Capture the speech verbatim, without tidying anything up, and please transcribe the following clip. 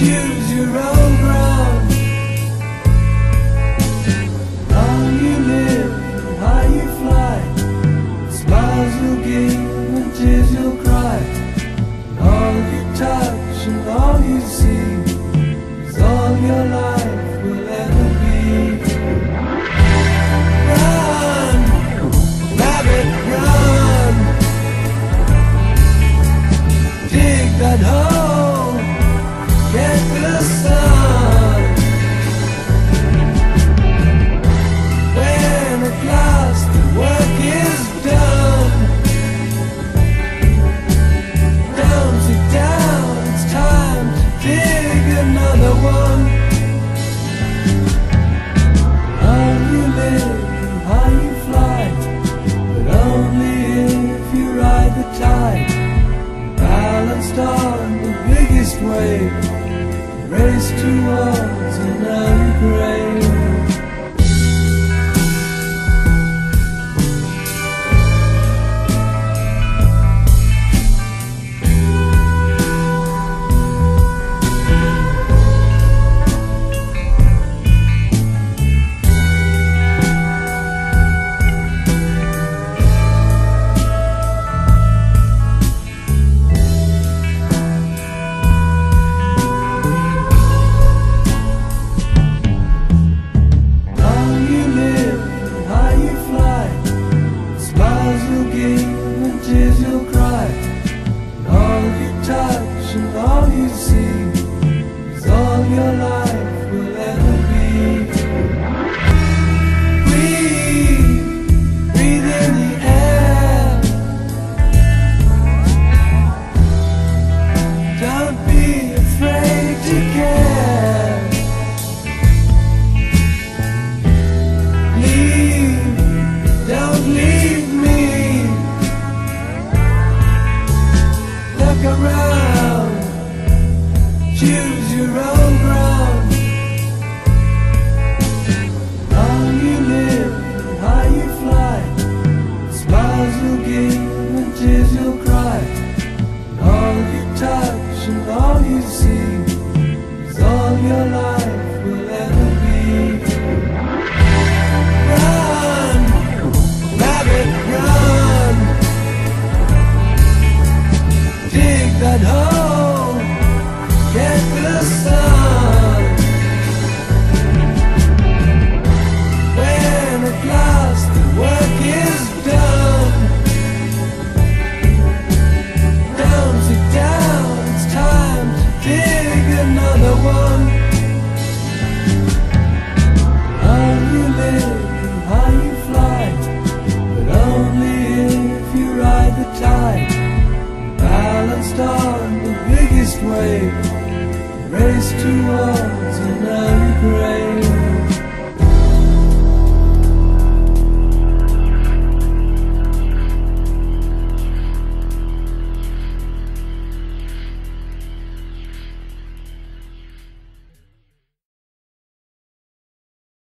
choose your own ground. How you live and how you fly, smiles you'll give and tears you'll cry. And all you touch and all you see is all your life will ever be. Run, rabbit, run. Dig that hole, get the sun. When at last the work is done, down, sit down, it's time to dig another one. How you live and how you fly, but only if you ride the tide. Balanced on the biggest wave, race towards another grave. Tears you'll cry, and all you touch and all you see is all your life will ever be. Breathe, breathe in the air. Don't be afraid to care. Leave, don't leave me. Look around, choose your own ground. How you live and how you fly, smiles you'll give and tears you'll cry. And all you touch and all you see is all your life will ever be. Run, rabbit, run. Dig that hole, get the sun. When at last the work is done, down, sit down, it's time to dig another one.